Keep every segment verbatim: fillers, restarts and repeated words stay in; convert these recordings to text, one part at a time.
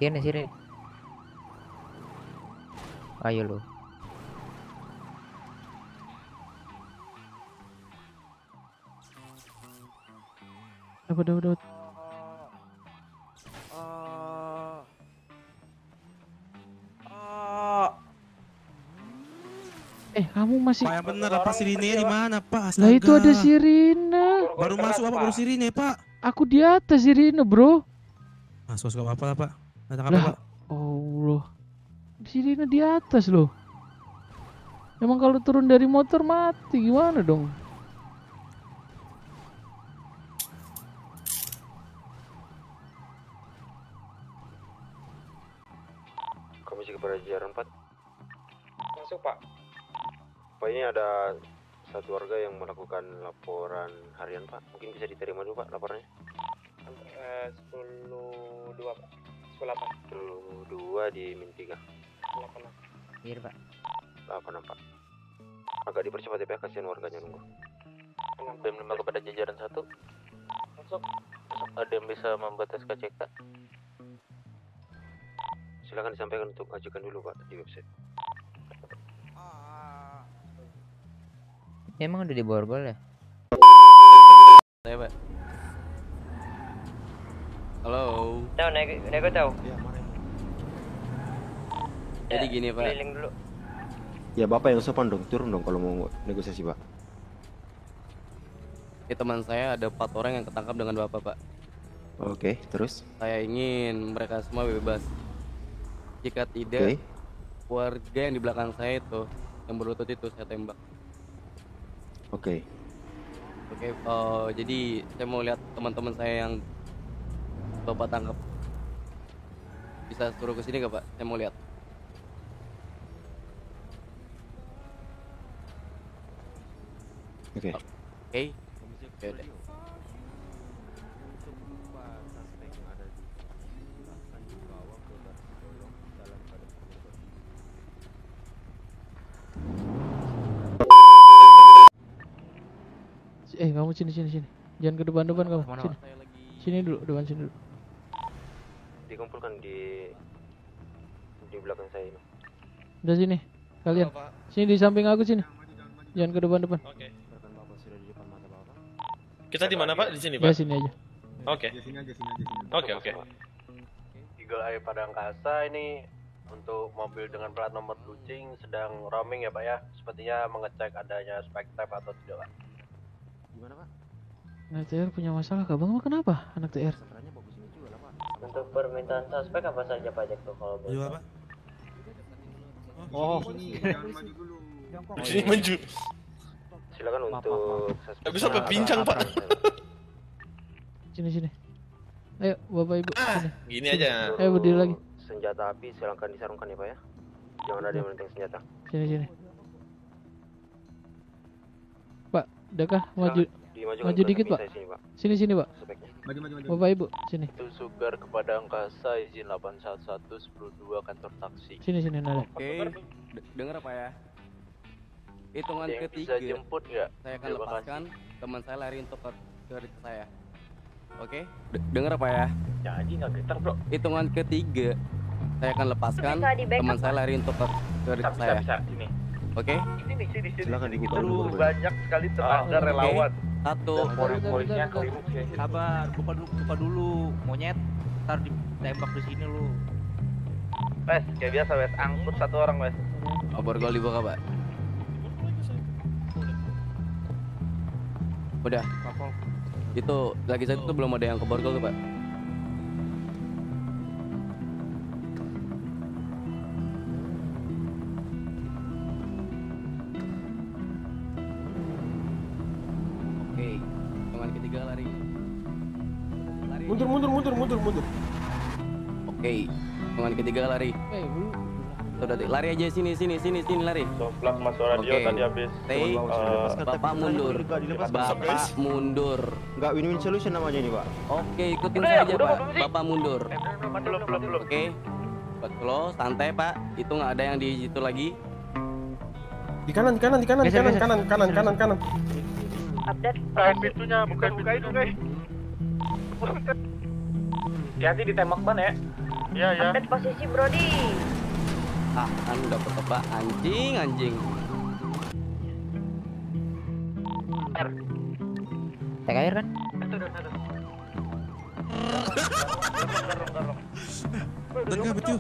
Sini sini. Ayo lo. Dapat dapat dapat. Eh, kamu masih. Pak yang bener apa sirine di mana, Pak? Astaga. Lah itu ada sirine. Baru masuk apa baru sirine, Pak? Aku di atas sirine, Bro. Masuk masuk apa lah, Pak? Datang apa, Lah, Pak? Allah. Sirine di atas loh. Emang kalau turun dari motor mati gimana dong? Komisi Keprajaran empat. Masuk, Pak. Pak, ini ada satu warga yang melakukan laporan harian, Pak. Mungkin bisa diterima dulu, Pak, laporannya. Eh, sepuluh dua, Pak. Sepuluh delapan. Sepuluh dua di min tiga. Delapan. Iya Pak. Delapan, Pak. Agak dipercepat ya, Pak. Kasihan warganya nunggu. B M lima kepada jajaran satu. Masuk. Ada yang bisa membuat S K C K? Silakan disampaikan untuk ajukan dulu, Pak, di website. Emang udah di borgol ya? Saya, Pak. Halo. Tahu, nego, nego tahu. Jadi gini, Pak. Keliling dulu. Ya, Bapak yang sopan dong, turun dong kalau mau negosiasi, Pak. Ini teman saya ada empat orang yang ketangkap dengan Bapak, Pak. Oke, terus? Saya ingin mereka semua bebas. Jika tidak, Oke. warga yang di belakang saya itu, yang berlutut itu saya tembak. Oke. Oke, oh, jadi saya mau lihat teman-teman saya yang Bapak tangkap. Bisa suruh ke sini nggak, Pak? Saya mau lihat. Oke. Oke. Oke, udah. Eh, kamu sini sini sini. Jangan ke depan-depan kamu. Mana, Sini. Saya lagi Sini dulu, depan sini dulu. Dikumpulkan di di belakang saya ini. Udah sini. Kalian. Sini di samping aku sini. Jangan ke depan-depan. Oke. Rekan Bapak sudah di depan mata Bapak. Kita di mana, Pak? Di sini, Ya Pak. sini aja. Oke. Oke, oke. Eagle Eye Padang Kasa ini untuk mobil dengan plat nomor Lucing sedang roaming ya, Pak ya. Sepertinya mengecek adanya spek type atau tidak, Pak. Gimana, Pak? Anak T R punya masalah kah? Bang, kenapa anak T R? Sebenarnya bagus ini juga lah, Pak. Untuk permintaan suspek apa saja pajak tuh kalau boleh? Juga, Pak. Oh. Di sini maju. Silakan untuk Nggak bisa berbincang, Pak. Sini sini. Ayo, Bapak Ibu sini. Gini aja. Ayo berdiri lagi. Senjata api silakan disarungkan ya, Pak ya. Jangan ada yang menenteng senjata. Sini sini. Pak, udah kah? Maju. Dimajukan Maju ke dikit, samping Pak. saya sini, Pak. Sini sini, Pak. Speknya. Bapak Ibu, sini. itu Sugar kepada angkasa izin delapan satu satu sepuluh dua kantor taksi. Sini sini nada. Oke. D- Dengar apa ya? Hitungan Ada yang ketiga. bisa jemput nggak? Saya akan Terima lepaskan teman saya lari untuk ke ke ke saya. Oke? D- Dengar apa ya? Janji nggak getar, Bro. Hitungan ketiga. Saya akan lepaskan Bisa di backup, teman saya Pak. lari untuk ke ke Bisa, bisa, saya. bisa. Ini. Oke? Ini sini, sini. Silakan sini. dibuka Itu dulu, Bro. banyak sekali tenaga oke. relawan. Satu. Dan polis-polisnya Bentar, bentar, keliru. bentar. Sabar, buka dulu, buka dulu, monyet. Ntar ditembak di sini lu. Wes, kayak biasa, Wes. Angkut satu orang, Wes. Oh, borgol dibuka, Pak. Udah. Itu lagi satu tuh belum ada yang ke borgol tuh, Pak. Oke, hitungan ketiga lari. Lari. Mundur, mundur, mundur, mundur, mundur. Oke, hitungan ketiga lari. Eh, belum. Sudah, lari aja sini, sini, sini, sini lari. Soplak masuk radio Oke. tadi habis. Stay. Eh, Bapak mundur. Bapak mundur. Enggak win-win solution namanya ini, Pak. Oke, ikutin Udah ya, saja, udah, Pak. Bapak Misi. Bapak mundur. belum, belum, belum. Oke. Buat slow, santai, Pak. Itu nggak ada yang di situ lagi. Di kanan, di kanan, di kanan, di Geser, kanan, geser. kanan, kanan, kanan, kanan. Update. Bukain pintunya, bukain, bukain, bukain. Hati-hati ditembak ban ya. Iya, ya. Update posisi Brody. Ah, kan udah ketebak anjing, anjing. Tek air kan? Tengah betul.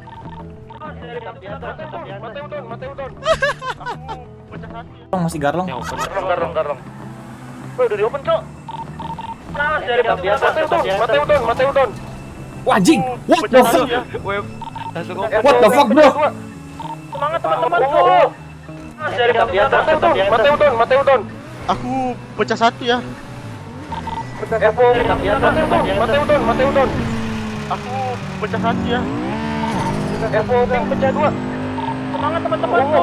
Mati udon, mati udon. Aku pecah hati. Masih garlong. Garong, garong, garong. Woi, udah di open, Cok. Nah, dari biasa, mati udon, mati udon. Wah, anjing. What the fuck? Web, langsung What the fuck, bro? Semangat teman-temanku. Dari biasa, mati udon, mati udon. Aku pecah satu ya. Evo, mati udon, mati udon, mati udon. Aku pecah satu ya. Evo, ping pecah dua. Semangat teman-temanku.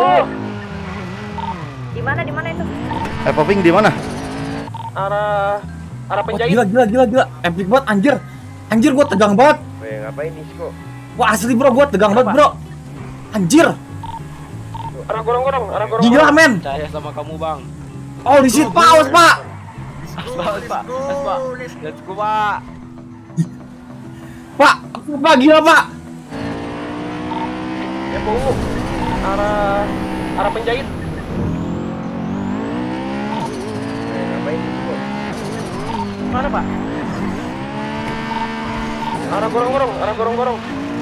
Di mana di mana itu? Evo Pink di mana? Arah arah Wah, penjahit. gila gila gila gila. Epic banget anjir. Anjir gua tegang banget. Weh, ngapain nih, Sko? Wah, asli bro, gua tegang banget, bro. Anjir. Arah gorong-gorong, arah gorong. Gila, men. percaya sama kamu, Bang. Oh, di situ paus, Pak. Pak, Pak. Pak. Let's go, Pak. Pak, Pak gila, Pak. Evo, arah arah penjahit. Weh, ngapain nih, Sko? Mana, Pak? Arah gorong-gorong, arah gorong-gorong.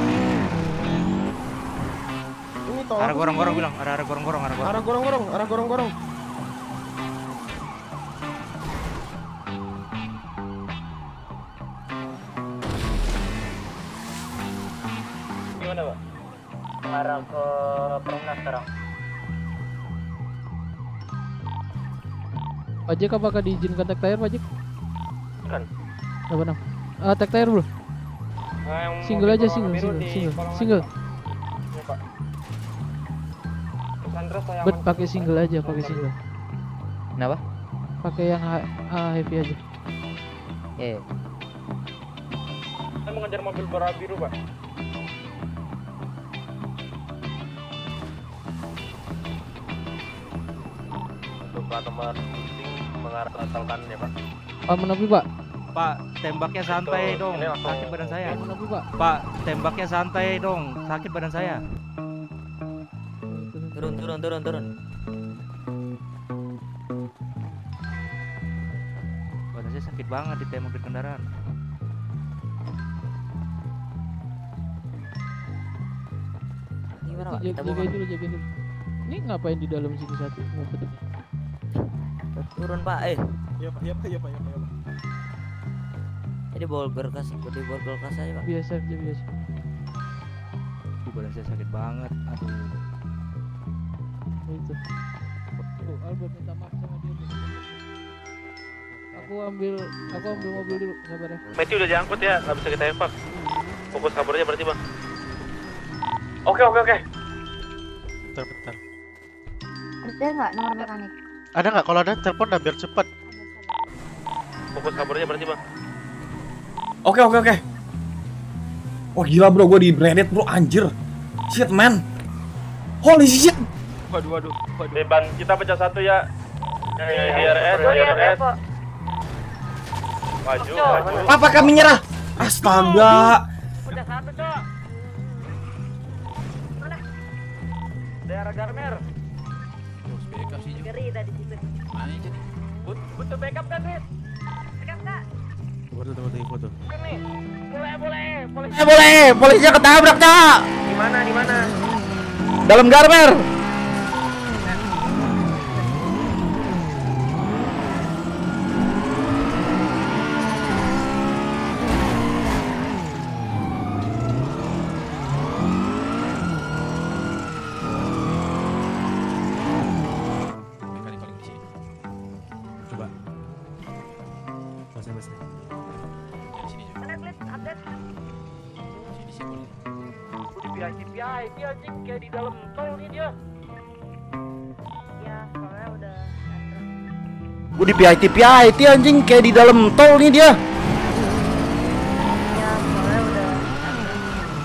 Ini toh. Arah gorong-gorong bilang, arah arah gorong-gorong, arah gorong. Arah gorong-gorong, arah gorong-gorong. Gimana, Pak? Arah ke Perumnas sekarang. Pak Jack, apakah diizinkan tek tire, Pak Jack? Kan. Apa nam? Ah, tek tire bro. Nah, yang Single mobil aja, warna single, biru single, di single, kolong single. atas. Ini, Pak. Sandra saya Bet aman. pakai single aja, pakai single. Kenapa? Pakai yang ha- ah, heavy aja. Eh, Saya mengejar mobil warna biru, Pak. Untuk plat nomor kucing mengarah ke asal kanan ya, Pak. Pak menepi Pak. Pak, tembaknya santai dong. Ini langsung- Sakit badan saya. Pak menepi Pak. Pak, tembaknya santai dong. Sakit badan saya. turun turun turun turun. Badan saya sakit banget ditembak di kendaraan. Gimana Pak? Jaga, Kita jagain mau dulu, jagain dulu. Ini ngapain di dalam sini satu? Ngumpet ini. turun Pak. Eh, Iya, Pak. Iya, Pak. Iya, Pak. Iya, Pak. jadi borgol kas, di borgol kas aja Pak. Biasa aja biasa. Di badan saya sakit banget. Aduh. Oh, itu. Tuh, Albert minta maaf sama dia tuh. Aku ambil, aku ambil mobil dulu, sabar ya. Matthew udah diangkut ya, nggak bisa kita evac. Fokus kabur aja berarti, Bang. Oke, oke, oke. Bentar, bentar. Ada nggak nomor mekanik? Ada nggak? Kalau ada telepon dah biar cepet. Fokus kabur aja berarti, Bang. Oke, oke, oke. Wah, gila bro, gua di Reddit bro, anjir. Shit, man. Holy shit. Waduh, waduh, waduh. Eh, ban kita pecah satu ya. Ya, I ya, R S, Brody I ada R S. Evo. Maju, Cok, maju. Papa kami nyerah. Astaga. Pecah satu, Cok. Mana? Daerah Garmer. Ngeri tadi situ. But- Butuh backup kan, Rit? Backup nggak? Foto, foto, foto. Sini. Boleh, boleh, boleh. Eh boleh, polisinya ketabrak Cak. Di mana, di mana? Dalam Garmer. Coba. Mas, mas. Mana klik update? Udah V I P V I P anjing kayak di dalam tol nih dia. Ya, soalnya udah antrak. Gue di P I T P I T anjing kayak di dalam tol nih dia. Ya, soalnya udah antrak.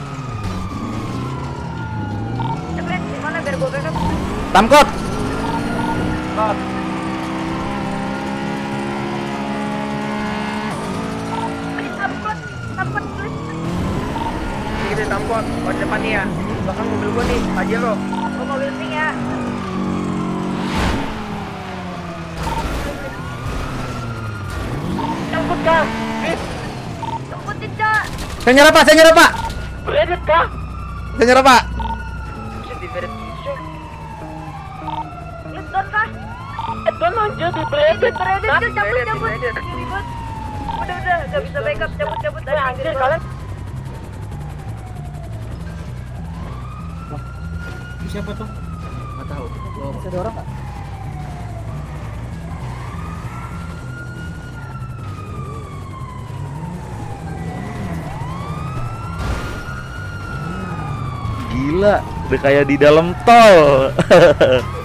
Eh, Klik, di mana biar gue backup? Tamkot. Klik, upload, upload, klik. di tampon, mau di depan nih ya. Belakang mobil gua nih, aja lo. Gua mobil pink ya. Jemput kah? Jemputin, Cok. Saya nyerah pak, saya nyerah pak. Beredit kah? Saya nyerah pak. Bisa di beredit gitu. Klik down kah? Don aja di beredit. Beredit, Hah? Cok. Cabut, Beredit, cabut. beredit. Kiri bos. Udah, udah. Gak bisa backup. Cabut, cabut. Eh, anjir kalian. Siapa tuh? Nggak tahu. Bisa ada orang nggak? Gila, udah kayak di dalam tol.